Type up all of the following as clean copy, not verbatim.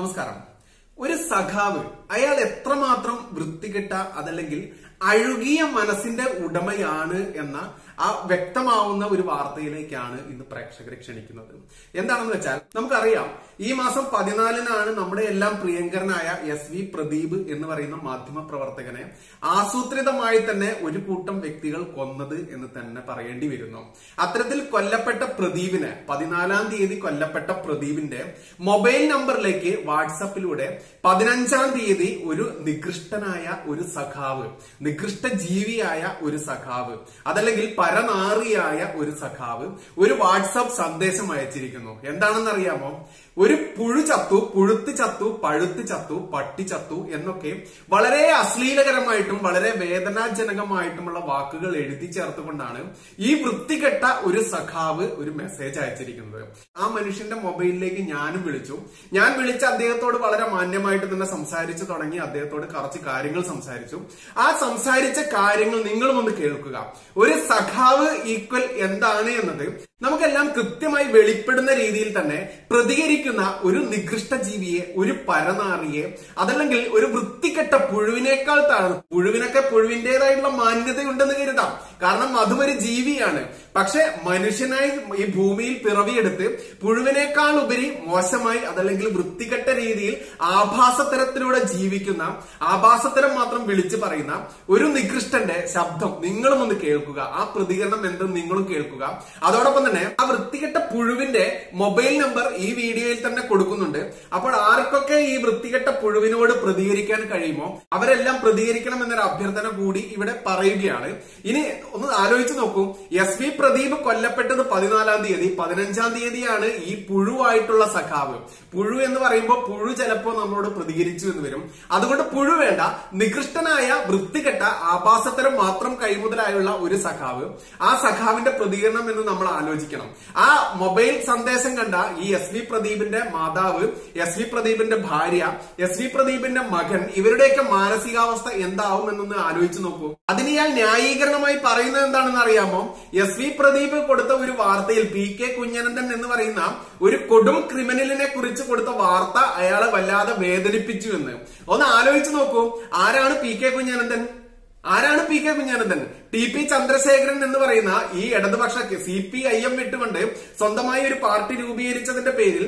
നമസ്കാരം. ഒരു സഖാവ് അയാൾ എത്രമാത്രം വൃത്തികെട്ട അതല്ലെങ്കിൽ അഴുകിയ മനസ്സിന്റെ ഉടമയാണ് എന്ന ആ വ്യക്തമാവുന്ന ഒരു വാർത്തയിലേക്കാണ് ഇന്ന് പ്രേക്ഷകരെ ക്ഷണിക്കുന്നത്. എന്താണെന്ന് വെച്ചാൽ നമുക്കറിയാം, ഈ മാസം 14-നാണ് നമ്മുടെ എല്ലാം പ്രിയങ്കരനായ SV പ്രദീപ് എന്ന് പറയുന്ന മാധ്യമ പ്രവർത്തകനെ ആസൂത്രിതമായി തന്നെ ഒരു കൂട്ടം വ്യക്തികൾ കൊന്നത് എന്ന് തന്നെ പറയേണ്ടി വരുന്നു. അത്തരത്തിൽ കൊല്ലപ്പെട്ട പ്രദീപിനെ 14-ാം തീയതി കൊല്ലപ്പെട്ട പ്രദീപിന്റെ മൊബൈൽ നമ്പറിലേക്ക് വാട്സപ്പിലൂടെ 15-ാം തീയതി ഒരു നികൃഷ്ടനായ ഒരു സഖാവ്, നികൃഷ്ട ജീവിയായ ഒരു സഖാവ്, അതല്ലെങ്കിൽ പരനാറിയായ ഒരു സഖാവ് ഒരു വാട്സാപ്പ് സന്ദേശം അയച്ചിരിക്കുന്നു. എന്താണെന്നറിയാമോ? ഒരു പുഴു ചത്തു, പുഴുത്ത് ചത്തു, പഴുത്ത് ചത്തു, പട്ടി ചത്തു എന്നൊക്കെ വളരെ അശ്ലീലകരമായിട്ടും വളരെ വേദനാജനകമായിട്ടുമുള്ള വാക്കുകൾ എഴുതി ചേർത്തുകൊണ്ടാണ് ഈ വൃത്തികെട്ട ഒരു സഖാവ് ഒരു മെസ്സേജ് അയച്ചിരിക്കുന്നത്. ആ മനുഷ്യന്റെ മൊബൈലിലേക്ക് ഞാനും വിളിച്ചു. ഞാൻ വിളിച്ച് അദ്ദേഹത്തോട് വളരെ മാന്യമായിട്ട് തന്നെ സംസാരിച്ചു തുടങ്ങി. അദ്ദേഹത്തോട് കുറച്ച് കാര്യങ്ങൾ സംസാരിച്ചു. ആ സംസാരിച്ച കാര്യങ്ങൾ നിങ്ങളും ഒന്ന് കേൾക്കുക. ഒരു സഖാവ് ഈക്വൽ എന്താണ് എന്നത് നമുക്കെല്ലാം കൃത്യമായി വെളിപ്പെടുന്ന രീതിയിൽ തന്നെ പ്രതികരിക്കുന്ന ഒരു നികൃഷ്ട ജീവിയെ, ഒരു പരനാറിയെ, അതല്ലെങ്കിൽ ഒരു വൃത്തികെട്ട പുഴുവിനേക്കാൾ താഴ്ന്നു. പുഴുവിനൊക്കെ പുഴുവിന്റേതായിട്ടുള്ള മാന്യതയുണ്ടെന്ന് കരുതാം, കാരണം അതും ഒരു ജീവിയാണ്. പക്ഷെ മനുഷ്യനായി ഈ ഭൂമിയിൽ പിറവിയെടുത്ത് പുഴുവിനേക്കാൾ ഉപരി മോശമായി അതല്ലെങ്കിൽ വൃത്തികെട്ട രീതിയിൽ ആഭാസത്തരത്തിലൂടെ ജീവിക്കുന്ന, ആഭാസത്തരം മാത്രം വിളിച്ചു പറയുന്ന ഒരു നികൃഷ്ടന്റെ ശബ്ദം നിങ്ങളും ഒന്ന് കേൾക്കുക. ആ പ്രതികരണം എന്തെന്ന് നിങ്ങളും കേൾക്കുക. അതോടൊപ്പം തന്നെ ആ വൃത്തികെട്ട പുഴുവിന്റെ മൊബൈൽ നമ്പർ ഈ വീഡിയോയിൽ തന്നെ കൊടുക്കുന്നുണ്ട്. അപ്പോൾ ആർക്കൊക്കെ ഈ വൃത്തികെട്ട പുഴുവിനോട് പ്രതികരിക്കാൻ കഴിയുമോ അവരെല്ലാം പ്രതികരിക്കണം എന്നൊരു അഭ്യർത്ഥന കൂടി ഇവിടെ പറയുകയാണ്. ഇനി ഒന്ന് ആലോചിച്ച് നോക്കൂ. SV പ്രദീപ് കൊല്ലപ്പെട്ടത് 14-ാം തീയതി, 15-ാം തീയതിയാണ് ഈ പുഴുവായിട്ടുള്ള സഖാവ്. പുഴു എന്ന് പറയുമ്പോൾ പുഴു ചിലപ്പോ നമ്മളോട് പ്രതികരിച്ചു എന്ന് വരും. അതുകൊണ്ട് പുഴു വേണ്ട, നികൃഷ്ടനായ വൃത്തികെട്ട ആഭാസത്തരം മാത്രം കൈമുതലായുള്ള ഒരു സഖാവ്, ആ സഖാവിന്റെ പ്രതികരണം എന്ന് നമ്മൾ ആലോചിക്കണം. ആ മൊബൈൽ സന്ദേശം കണ്ട ഈ SV പ്രദീപിന്റെ മാതാവ്, SV പ്രദീപിന്റെ ഭാര്യ, SV പ്രദീപിന്റെ മകൻ, ഇവരുടെയൊക്കെ മാനസികാവസ്ഥ എന്താവും എന്നൊന്ന് ആലോചിച്ച് നോക്കൂ. അതിന് ഇയാൾ ന്യായീകരണമായി പറയുന്നത് എന്താണെന്ന് അറിയാമോ? SV പ്രദീപ് കൊടുത്ത ഒരു വാർത്തയിൽ PK കുഞ്ഞനന്ദൻ എന്ന് പറയുന്ന ഒരു കൊടും ക്രിമിനലിനെ കുറിച്ച് കൊടുത്ത വാർത്ത അയാളെ വല്ലാതെ വേദനിപ്പിച്ചു എന്ന്. ഒന്ന് ആലോചിച്ച് നോക്കൂ. ആരാണ് PK കുഞ്ഞനന്ദൻ? ആരാണ് PK കുഞ്ഞനന്ദൻ? TP ചന്ദ്രശേഖരൻ എന്ന് പറയുന്ന ഈ ഇടതുപക്ഷ CPIM വിട്ടുകൊണ്ട് സ്വന്തമായി ഒരു പാർട്ടി രൂപീകരിച്ചതിന്റെ പേരിൽ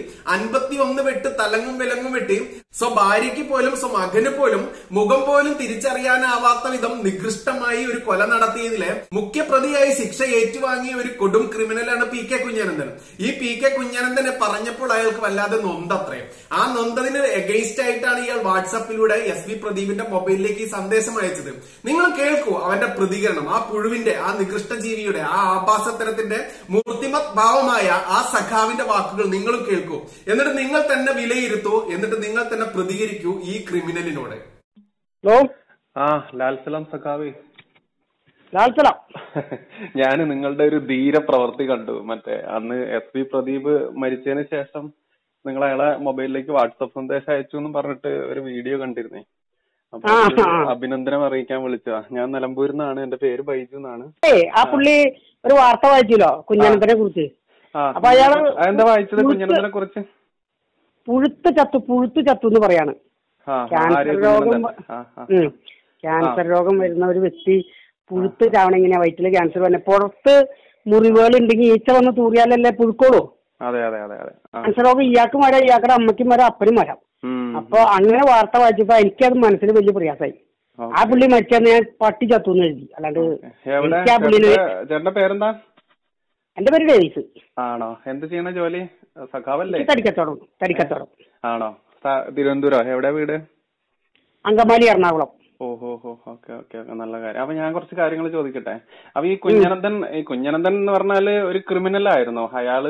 51 വെട്ട് തലങ്ങും വിലങ്ങും വെട്ടി ഭാര്യയ്ക്ക് പോലും മകന് പോലും മുഖം പോലും തിരിച്ചറിയാനാവാത്ത വിധം നികൃഷ്ടമായി ഒരു കൊല നടത്തിയതിലെ മുഖ്യപ്രതിയായി ശിക്ഷ ഏറ്റുവാങ്ങിയ ഒരു കൊടും ക്രിമിനലാണ് PK കുഞ്ഞനന്ദൻ. ഈ PK കുഞ്ഞനന്ദനെ പറഞ്ഞപ്പോൾ അയാൾക്ക് വല്ലാതെ നൊന്തത്രേ. ആ നൊന്തതിന് എഗെയിൻസ്റ്റ് ആയിട്ടാണ് ഇയാൾ വാട്സാപ്പിലൂടെ SV പ്രദീപിന്റെ മൊബൈലിലേക്ക് ഈ സന്ദേശം അയച്ചത്. നിങ്ങൾ കേൾക്കൂ അവന്റെ പ്രതികരണം. ആ പുഴുവിന്റെ, ആ നികൃഷ്ട ജീവിയുടെ, ആ ആഭാസത്തരത്തിന്റെ മൂർത്തിമത് ഭാവമായ ആ സഖാവിന്റെ വാക്കുകൾ നിങ്ങളും കേൾക്കൂ. എന്നിട്ട് നിങ്ങൾ തന്നെ വിലയിരുത്തൂ. എന്നിട്ട് നിങ്ങൾ തന്നെ പ്രതികരിക്കൂ ഈ ക്രിമിനലിനോട്. ഹലോ, ലാൽസലാം സഖാവി. ലാൽസലാം. ഞാൻ നിങ്ങളുടെ ഒരു ധീര പ്രവൃത്തി കണ്ടു. മറ്റേ അന്ന് SV പ്രദീപ് മരിച്ചതിന് ശേഷം നിങ്ങൾ അയാളെ മൊബൈലിലേക്ക് വാട്സപ്പ് സന്ദേശം അയച്ചു എന്ന് പറഞ്ഞിട്ട് ഒരു വീഡിയോ കണ്ടിരുന്നേ. അപ്പൊ അഭിനന്ദനം അറിയിക്കാൻ വിളിച്ചതാ. ഞാൻ നിലമ്പൂരിൽ നിന്നാണ്. എന്റെ പേര് ബൈജു എന്നാണ്. ആ പുള്ളി ഒരു വാർത്ത വായിച്ചല്ലോ കുഞ്ഞനന്തനെ കുറിച്ച്. അപ്പൊ അയാള് എന്താ വായിച്ചത് കുഞ്ഞനന്തനെ കുറിച്ച്? പുഴുത്ത് ചത്തു എന്ന് പറയാണ്. ക്യാൻസർ രോഗം വരുന്ന ഒരു വ്യക്തി പുഴുത്ത് ചാവണം. ഇങ്ങനെ വയറ്റില് ക്യാൻസർ വന്നെ പുറത്ത് മുറിവുകൾ ഉണ്ടെങ്കിൽ ഈച്ച വന്ന് തൂറിയാലല്ലേ പുഴുക്കോളൂ. അതെ അതെ അതെ അതെ. ക്യാൻസർ രോഗം ഇയാൾക്കും വരാം, ഇയാളുടെ അമ്മയ്ക്കും വരാം, അപ്പനും വരാം. അപ്പൊ അങ്ങനെ വാർത്ത വായിച്ചപ്പോ എനിക്കത് മനസ്സിന് വലിയ പ്രയാസമായി. ആ പുള്ളി മരിച്ചെന്ന് ഞാൻ പട്ടി ചത്തുന്ന് എഴുതി. അല്ലാണ്ട് എനിക്ക് ആ പുള്ളിന്. പേരെന്താ? എന്റെ പേര് ഡേവിസ്. ആണോ? എന്ത് ചെയ്യണ ജോലി? സഖാവല്ലേ? തടിക്കച്ചവടം. ആണോ? തിരുവനന്തപുരം. എവിടെ വീട്? അങ്കമാലി, എറണാകുളം. ഓഹോ, ഓക്കെ ഓക്കെ, നല്ല കാര്യം. അപ്പൊ ഞാൻ കുറച്ച് കാര്യങ്ങൾ ചോദിക്കട്ടെ. അപ്പൊ ഈ കുഞ്ഞനന്ദൻ എന്ന് പറഞ്ഞാല് ഒരു ക്രിമിനൽ ആയിരുന്നോ? അയാള്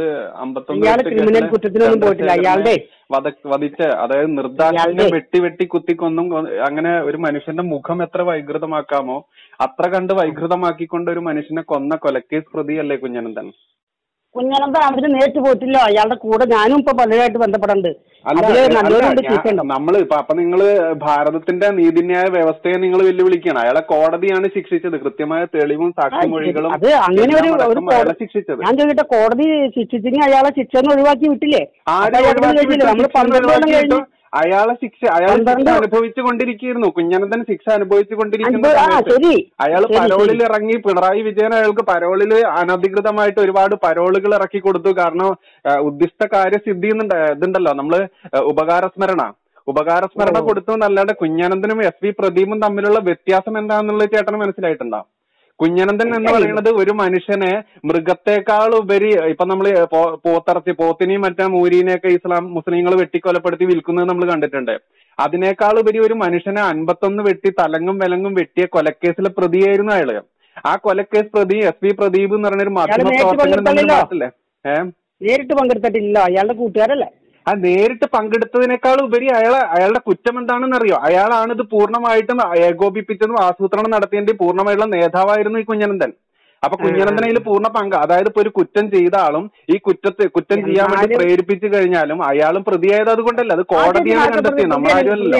59 വധിച്ച, അതായത് നിർദ്ദാക്ഷിണ്യം വെട്ടി കുത്തിക്കൊന്നും അങ്ങനെ ഒരു മനുഷ്യന്റെ മുഖം എത്ര വൈകൃതമാക്കാമോ അത്ര കണ്ട് വൈകൃതമാക്കിക്കൊണ്ട് ഒരു മനുഷ്യനെ കൊന്ന കൊലക്കേസ് പ്രതിയല്ലേ കുഞ്ഞനന്ദൻ? കുഞ്ഞനന്ദൻ അവര് നേരിട്ട് പോയിട്ടില്ല. അയാളുടെ കൂടെ ഞാനും ഇപ്പൊ പലരായിട്ട് ബന്ധപ്പെടണ്ട്. നമ്മള് അപ്പൊ നിങ്ങള് ഭാരതത്തിന്റെ നീതിന്യായ വ്യവസ്ഥയെ നിങ്ങൾ വെല്ലുവിളിക്കുകയാണ്. അയാളെ കോടതിയാണ് ശിക്ഷിച്ചത്. കൃത്യമായ തെളിവും സാക്ഷിമൊഴികളും അത് അങ്ങനെ ഒരു ശിക്ഷിച്ചത്. ഞാൻ ചോദിക്കട്ടെ, കോടതി ശിക്ഷിച്ചെങ്കിൽ അയാളെ ശിക്ഷ ഒഴിവാക്കി വിട്ടില്ലേ? അയാൾ ശിക്ഷ അനുഭവിച്ചുകൊണ്ടിരിക്കുന്നു. കുഞ്ഞനന്തൻ ശിക്ഷ അനുഭവിച്ചുകൊണ്ടിരിക്കുന്ന സമയത്ത് അയാൾ പരോളിൽ ഇറങ്ങി. പിണറായി വിജയൻ അയാൾക്ക് പരോളിൽ അനധികൃതമായിട്ട് ഒരുപാട് പരോളുകൾ ഇറക്കി കൊടുത്തു. കാരണം ഉദ്ദിഷ്ട കാര്യസിദ്ധി ഇതുണ്ടല്ലോ, നമ്മള് ഉപകാരസ്മരണ കൊടുത്തു എന്നല്ലാണ്ട് കുഞ്ഞനന്തനും എസ്.വി. പ്രദീപും തമ്മിലുള്ള വ്യത്യാസം എന്താണെന്നുള്ളത് ചേട്ടന് മനസ്സിലായിട്ടുണ്ടോ? കുഞ്ഞനന്തൻ എന്ന് പറയുന്നത് ഒരു മനുഷ്യനെ മൃഗത്തെക്കാൾ ഉപരി, ഇപ്പൊ നമ്മള് പോത്തിനെയും മറ്റേ മൂരീനെയൊക്കെ മുസ്ലിങ്ങൾ വെട്ടിക്കൊലപ്പെടുത്തി വിൽക്കുന്നത് നമ്മൾ കണ്ടിട്ടുണ്ട്. അതിനേക്കാൾ ഉപരി ഒരു മനുഷ്യനെ 51 വെട്ടി തലങ്ങും വിലങ്ങും വെട്ടിയ കൊലക്കേസിലെ പ്രതിയായിരുന്നു അയാള്. ആ കൊലക്കേസ് പ്രതി എസ്.വി. പ്രദീപ് എന്ന് പറയുന്ന ഒരു മാധ്യമപ്രവർത്തകൻ നേരിട്ട് പങ്കെടുത്തിട്ടില്ല, അയാളുടെ കൂട്ടുകാരല്ലേ? ആ നേരിട്ട് പങ്കെടുത്തതിനേക്കാൾ ഉപരി അയാളുടെ കുറ്റം എന്താണെന്ന് അറിയോ? അയാളാണ് ഇത് പൂർണ്ണമായിട്ടും ഏകോപിപ്പിച്ചതും ആസൂത്രണം നടത്തിയതിന്റെ പൂർണ്ണമായിട്ടുള്ള നേതാവായിരുന്നു ഈ കുഞ്ഞനന്തൻ. അപ്പൊ കുഞ്ഞനന്തനയിൽ പൂർണ്ണ പങ്ക്. അതായത് ഇപ്പൊ ഒരു കുറ്റം ചെയ്ത ആളും ഈ കുറ്റം ചെയ്യാൻ വേണ്ടി പ്രേരിപ്പിച്ചു കഴിഞ്ഞാലും അയാളും പ്രതിയായത് അതുകൊണ്ടല്ല, അത് കോടതിയാണ് കണ്ടെത്തിയത്, നമ്മളാരുമല്ലോ.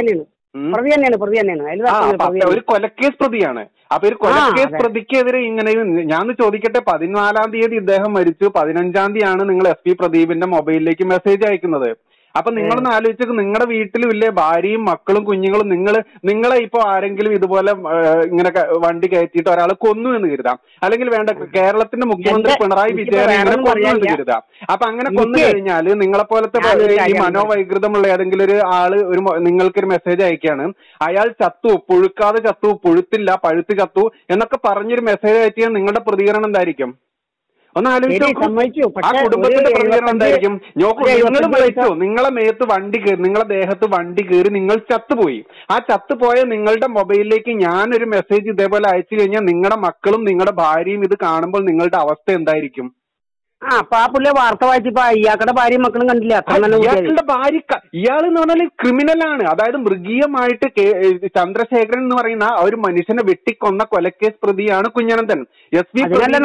ഒരു കൊലക്കേസ് പ്രതിയാണ്. അപ്പൊ ഒരു കൊലക്കേസ് പ്രതിക്കെതിരെ ഇങ്ങനെ ഞാൻ ചോദിക്കട്ടെ, 14-ാം തീയതി ഇദ്ദേഹം മരിച്ചു, 15-ാം തീയതിയാണ് നിങ്ങൾ എസ്.പി. പ്രദീപിന്റെ മൊബൈലിലേക്ക് മെസ്സേജ് അയക്കുന്നത്. അപ്പൊ നിങ്ങളൊന്ന് ആലോചിച്ചു, നിങ്ങളുടെ വീട്ടിലും ഇല്ലേ ഭാര്യയും മക്കളും കുഞ്ഞുങ്ങളും, നിങ്ങളെ ഇപ്പൊ ആരെങ്കിലും ഇതുപോലെ ഇങ്ങനെ വണ്ടി കയറ്റിയിട്ട് ഒരാളെ കൊന്നു എന്ന് കരുതാം, അല്ലെങ്കിൽ വേണ്ട കേരളത്തിന്റെ മുഖ്യമന്ത്രി പിണറായി വിജയൻ ഇങ്ങനെ കൊന്നു എന്ന് കരുതാം. അപ്പൊ അങ്ങനെ കൊന്നു കഴിഞ്ഞാല് നിങ്ങളെപ്പോലത്തെ ഈ മനോവൈകൃതമുള്ള ഏതെങ്കിലും ഒരു ആള് നിങ്ങൾക്കൊരു മെസ്സേജ് അയക്കുകയാണ്, അയാൾ ചത്തു, പുഴുക്കാതെ ചത്തു, പുഴുത്തില്ല പഴുത്ത് ചത്തു എന്നൊക്കെ പറഞ്ഞൊരു മെസ്സേജ് അയച്ചാൽ നിങ്ങളുടെ പ്രതികരണം എന്തായിരിക്കും? ഒന്ന് ആലോചിച്ചു. ആ കുടുംബത്തിന്റെ പ്രതികരണം എന്തായിരിക്കും? നിങ്ങൾ മരിച്ചു, നിങ്ങളെ മേത്ത് വണ്ടി കയറി, നിങ്ങളെ ദേഹത്ത് വണ്ടി കയറി, നിങ്ങൾ ചത്തുപോയി. ആ ചത്തുപോയ നിങ്ങളുടെ മൊബൈലിലേക്ക് ഞാനൊരു മെസ്സേജ് ഇതേപോലെ അയച്ചു കഴിഞ്ഞാൽ നിങ്ങളുടെ മക്കളും നിങ്ങളുടെ ഭാര്യയും ഇത് കാണുമ്പോൾ നിങ്ങളുടെ അവസ്ഥ എന്തായിരിക്കും? അപ്പൊ ആ പുള്ളിയെ വാർത്ത വായിച്ചപ്പോ ഇയാളുടെ ഭാര്യയും മക്കളും കണ്ടില്ല. ഇയാളുടെ ഭാര്യ, ഇയാളെന്ന് പറഞ്ഞാൽ ക്രിമിനലാണ്. അതായത് മൃഗീയമായിട്ട് ചന്ദ്രശേഖരൻ എന്ന് പറയുന്ന ഒരു മനുഷ്യനെ വെട്ടിക്കൊന്ന കൊലക്കേസ് പ്രതിയാണ് കുഞ്ഞനന്തൻ. എസ്.വി.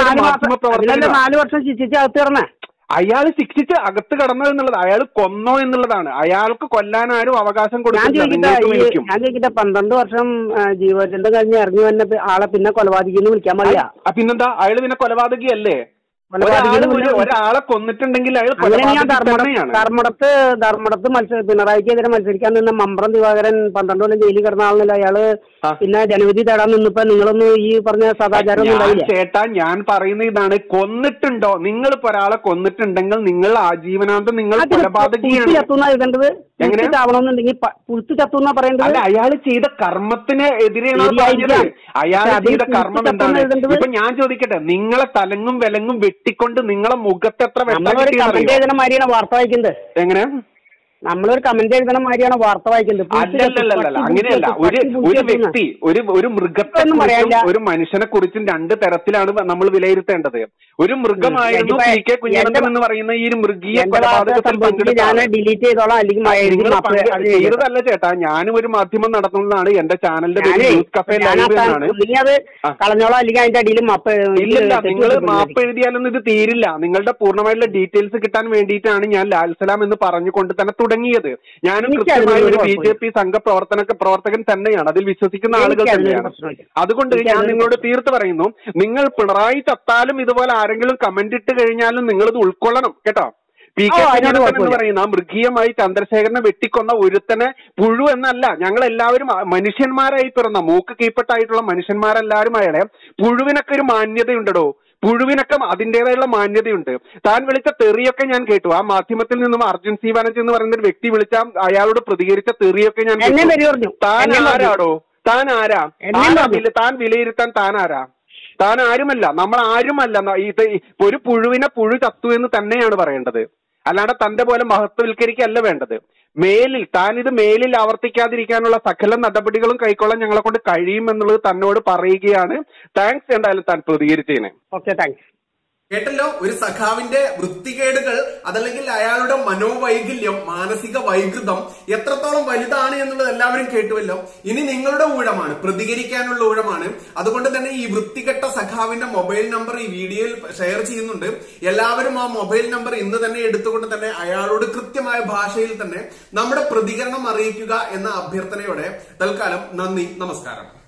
4 വർഷം ശിക്ഷിച്ച് അകത്ത് കിടന്നേ. അയാൾ ശിക്ഷിച്ച് അകത്ത് കടന്നു എന്നുള്ളത്, അയാൾ കൊന്നോ എന്നുള്ളതാണ്. അയാൾക്ക് കൊല്ലാൻ ആരും അവകാശം കൊടുക്കില്ല. ഞാൻ ചോദിക്കട്ടെ, 12 വർഷം ജീവചരിത്രം കഴിഞ്ഞ് ഇറങ്ങി വന്ന ആളെ പിന്നെ കൊലപാതകിന്ന് വിളിക്കാൻ പാടില്ല? പിന്നെന്താ, അയാൾ പിന്നെ കൊലപാതകിയല്ലേ? ഒരാളെ കൊന്നിട്ടുണ്ടെങ്കിൽ അയാൾ ധർമ്മടത്ത് പിണറായിക്കെതിരെ മത്സരിക്കാൻ നിന്ന മമ്പ്രം ദിവാകരൻ 12 കൊല്ലം ജയിലിൽ കിടന്ന ആളല്ല അയാള്. പിന്നെ ജനവിധി തേടാൻ നിന്നപ്പോ നിങ്ങളൊന്നും ഈ പറഞ്ഞ സദാചാരം ഒന്നും ഉണ്ടായില്ല. ചേട്ടാ, ഞാൻ പറയുന്ന ഇതാണ്, കൊന്നിട്ടുണ്ടോ? നിങ്ങൾ ഇപ്പൊ ഒരാളെ കൊന്നിട്ടുണ്ടെങ്കിൽ നിങ്ങൾ ആജീവനാന്തം നിങ്ങൾ കൊലപാതകിയാണ്. എഴുതേണ്ടത് ആവണമെന്നുണ്ടെങ്കിൽ പുഴുത്ത് ചത്തുന്നാ പറയേണ്ടത്. അല്ല, അയാൾ ചെയ്ത കർമ്മത്തിന് എതിരെയാണ് പറഞ്ഞത്. അയാൾ ചെയ്ത കർമ്മം എന്താണ്? ഇപ്പൊ ഞാൻ ചോദിക്കട്ടെ, നിങ്ങളെ തലങ്ങും വിലങ്ങും വെട്ടിക്കൊണ്ട് നിങ്ങളെ മുഖത്ത് എത്ര വാർത്ത വായിക്കുന്നത്? എങ്ങനെ? നമ്മളൊരു കമന്റ് എഴുതണ മാതിരിയാണ് വാർത്ത വായിക്കുന്നത്. അല്ലല്ലല്ല, അങ്ങനെയല്ല. ഒരു വ്യക്തി ഒരു മൃഗത്തെ കുറിച്ചും ഒരു മനുഷ്യനെ കുറിച്ചും 2 തരത്തിലാണ് നമ്മൾ വിലയിരുത്തേണ്ടത്. ഒരു മൃഗമായിരുന്നു പി.കെ. കുഞ്ഞനന്തൻ എന്ന് പറയുന്ന ഈ മൃഗീയ കൊലപാതകത്തിൽ ഡിലീറ്റ് ചെയ്തോളാം, അല്ലെങ്കിൽ ചെയ്തതല്ല ചേട്ടാ. ഞാനും ഒരു മാധ്യമം നടത്തുന്നതാണ്. എന്റെ ചാനലിന്റെ പേര് ന്യൂസ് കഫേ ലൈവ് എന്നാണ്. കളഞ്ഞോളാം, അല്ലെങ്കിൽ അതിന്റെ അടിയിൽ മാപ്പ്. ഇല്ലില്ല, നിങ്ങൾ മാപ്പ് എഴുതിയാലൊന്നും ഇത് തീരില്ല. നിങ്ങളുടെ പൂർണ്ണമായിട്ടുള്ള ഡീറ്റെയിൽസ് കിട്ടാൻ വേണ്ടിയിട്ടാണ് ഞാൻ ലാൽസലാം എന്ന് പറഞ്ഞുകൊണ്ട് തന്നെ തുടങ്ങിയത്. ഞാനും കൃത്യമായ ഒരു ബി.ജെ.പി. പ്രവർത്തകൻ തന്നെയാണ്, അതിൽ വിശ്വസിക്കുന്ന ആളുകൾ തന്നെയാണ്. അതുകൊണ്ട് ഞാൻ നിങ്ങളോട് തീർത്ത് പറയുന്നു, നിങ്ങൾ പിണറായി ചത്താലും ഇതുപോലെ ആരെങ്കിലും കമന്റ് ഇട്ട് കഴിഞ്ഞാലും നിങ്ങളിത് ഉൾക്കൊള്ളണം കേട്ടോ. പി.കെ. കുഞ്ഞനന്തൻ എന്ന് പറയുന്ന മൃഗീയമായി ചന്ദ്രശേഖരനെ വെട്ടിക്കൊന്ന ഒരുത്തനെ പുഴു എന്നല്ല, ഞങ്ങൾ എല്ലാവരും മനുഷ്യന്മാരായി പിറന്ന മൂക്ക് കീഴ്പ്പെട്ടായിട്ടുള്ള മനുഷ്യന്മാരെല്ലാവരും അയാളെ പുഴുവിനൊക്കെ ഒരു മാന്യതയുണ്ടോ? പുഴുവിനൊക്കെ അതിന്റേതായുള്ള മാന്യതയുണ്ട്. താൻ വിളിച്ച തെറിയൊക്കെ ഞാൻ കേട്ടു. ആ മാധ്യമത്തിൽ നിന്നും അർജുൻ സി ബാനർജി എന്ന് പറയുന്ന ഒരു വ്യക്തി വിളിച്ച അയാളോട് പ്രതികരിച്ച തെറിയൊക്കെ ഞാൻ കേട്ടു. താൻ ആരാടോ? താൻ ആരാ? താൻ വിലയിരുത്താൻ താൻ ആരാ? താൻ ആരുമല്ല, നമ്മൾ ആരുമല്ല. ഇത് ഒരു പുഴുവിനെ പുഴു ചത്തു എന്ന് തന്നെയാണ് പറയേണ്ടത്, അല്ലാണ്ട് തന്റെ പോലെ മഹത്വവൽക്കരിക്കല്ല വേണ്ടത്. താനിത് മേലിൽ ആവർത്തിക്കാതിരിക്കാനുള്ള സകല നടപടികളും കൈക്കൊള്ളാൻ ഞങ്ങളെ കൊണ്ട് കഴിയുമെന്നുള്ളത് തന്നോട് പറയുകയാണ്. താങ്ക്സ് എന്തായാലും താൻ പ്രതികരിച്ചതിന്. Okay, thanks. കേട്ടല്ലോ, ഒരു സഖാവിന്റെ വൃത്തികേടുകൾ, അതല്ലെങ്കിൽ അയാളുടെ മനോവൈകല്യം, മാനസിക വൈകൃതം എത്രത്തോളം വലുതാണ് എന്നുള്ളത് എല്ലാവരും കേട്ടുവല്ലോ. ഇനി നിങ്ങളുടെ ഊഴമാണ്, പ്രതികരിക്കാനുള്ള ഊഴമാണ്. അതുകൊണ്ട് തന്നെ ഈ വൃത്തികെട്ട സഖാവിന്റെ മൊബൈൽ നമ്പർ ഈ വീഡിയോയിൽ ഷെയർ ചെയ്യുന്നുണ്ട്. എല്ലാവരും ആ മൊബൈൽ നമ്പർ ഇന്ന് തന്നെ എടുത്തുകൊണ്ട് തന്നെ അയാളോട് കൃത്യമായ ഭാഷയിൽ തന്നെ നമ്മുടെ പ്രതികരണം അറിയിക്കുക എന്ന അഭ്യർത്ഥനയോടെ തൽക്കാലം നന്ദി, നമസ്കാരം.